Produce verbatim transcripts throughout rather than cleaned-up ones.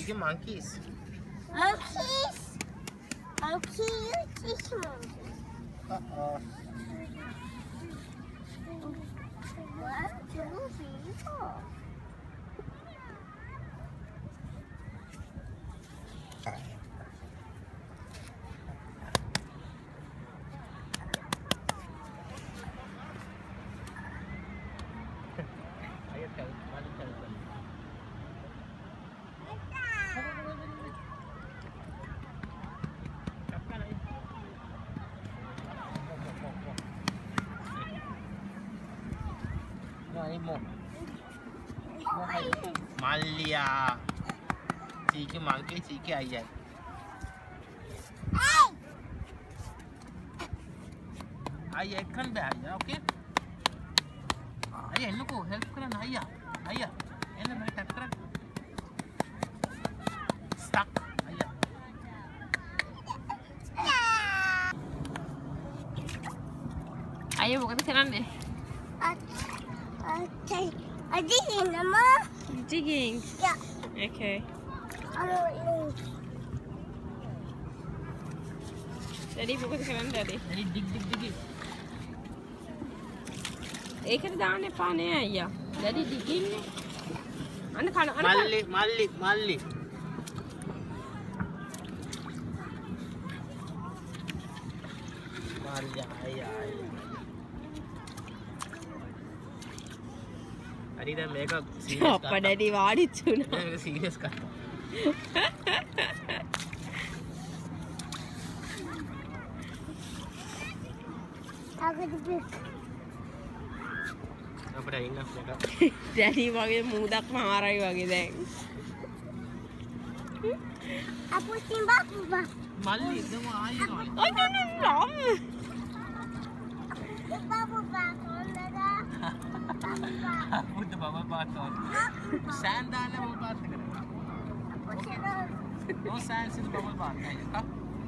teaching monkeys. Monkeys. Monkey, you teach monkey. Uh-oh. One, two, three, four. More. Malia. Cheeky monkey, cheeky eye. Hey! Eye can be eye, okay? Eye, look, help her and eye. Eye. And then I tap her. Stuck. Eye. Ayah bukan sekarang deh. Okay. Are you digging, Mama? Digging? Yeah. Okay. I don't know. Daddy bukan sekarang Daddy. Daddy dig dig dig. ඒකට දාන්න එපා නේ අයියා. Daddy digging. අන්න කන අන්න මල්ලි මල්ලි මල්ලි. මල්ලි අයියා. හරි දැන් මේක සීරියස් අප්පා Daddy වාඩිච්ච උනා. මේක සීරියස් කරා. I'm going to pick. අපිට ඉන්න මේක. Daddy වගේ මූදක් මාරයි වගේ දැන්. I'm pushing back, Papa. මල්ලි දෙමු ආයෙ ගන්න. Oh no no no. Bubble bath on the bubble bath. Put the bubble bath on. Sand දාන්න bubble bath එකට. Push it on. No sands in the bubble bath. Come.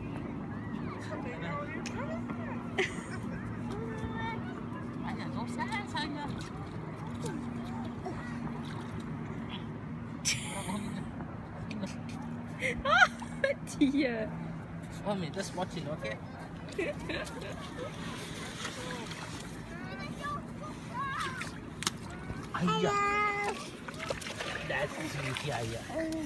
Aya, no sands, Aya. Dear. Mommy, just watching, okay? Aya. That's sweetie, Aya.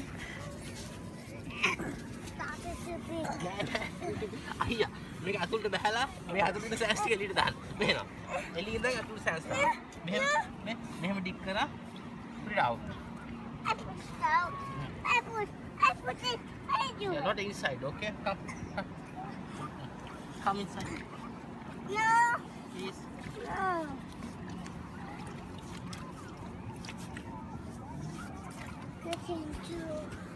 Stop it, Sophie. අයියා මේක අතුලට බහැලා මේ අතුලට සෑන්ස් ටික එළියට දාන්න මෙහෙම එළිය ඉඳන් අතුලට සෑන්ස් දාන්න මෙහෙම මේ මෙහෙම ඩික් කරා put it out I push it out. I push. I push it. I do yeah, it. not inside, okay? Come, come come inside No. please. No. Listen to.